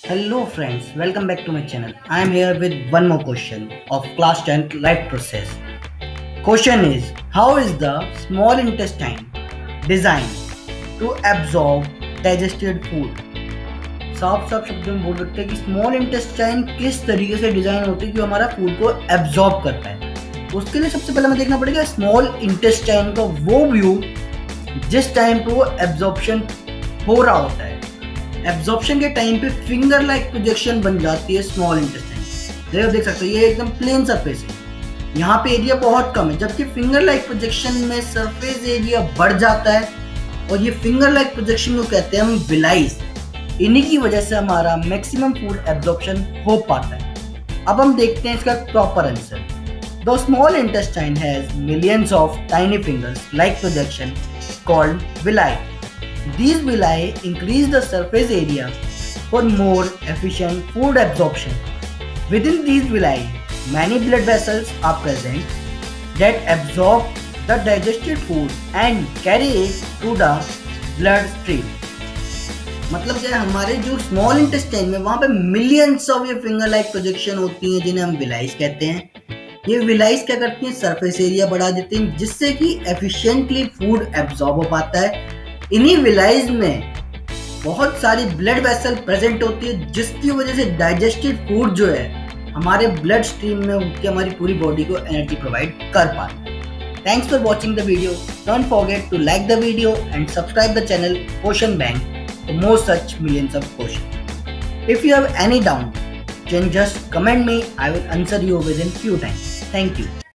Hello friends, welcome back to my channel. I am here with one more question of class 10th life process. Question is, how is the small intestine designed to absorb digested food? साफ साफ शब्दों में बोल सकते हैं कि small intestine किस तरीके से डिजाइन होती है कि हमारा फूड को एब्जॉर्ब कर पाए। उसके लिए सबसे पहले हमें देखना पड़ेगा स्मॉल इंटेस्टाइन का वो व्यू जिस टाइम पे वो एब्जॉर्प्शन हो रहा होता है। एब्जॉर्प्शन के टाइम पे फिंगर लाइक प्रोजेक्शन बन जाती है स्मॉल इंटेस्टाइन। देख सकते हो ये एकदम प्लेन सरफेस है, यहाँ पे एरिया बहुत कम है, जबकि फिंगर लाइक प्रोजेक्शन में सरफेस एरिया बढ़ जाता है और ये फिंगर लाइक प्रोजेक्शन को कहते हैं हम विलाइज। इन्हीं की वजह से हमारा मैक्सिमम फूड एब्जॉर्प्शन हो पाता है। अब हम देखते हैं इसका proper answer. The small intestine has millions of tiny fingers like projection called villi. These villi increase the surface area for more efficient food absorption. Within these villi, many blood vessels are present that absorb the digested food and carry it to the blood stream. मतलब क्या हमारे जो small intestine में वहाँ पे millions of ये finger like projection होती हैं जिन्हें हम विलाइज कहते हैं। ये विलाइज क्या करती हैं, सरफेस एरिया बढ़ा देती हैं जिससे कि एफिशिएंटली फूड एब्जॉर्ब हो पाता है। इन्हीं विलाइज में बहुत सारी ब्लड वेसल प्रेजेंट होती है जिसकी वजह से डाइजेस्टेड फूड जो है हमारे ब्लड स्ट्रीम में उनके हमारी पूरी बॉडी को एनर्जी प्रोवाइड कर पाता है। Thanks for watching the video. Don't forget to like the video and subscribe the channel question bank for more such millions of questions. If you have any doubt, then just comment me. I will answer you within few times. Thank you.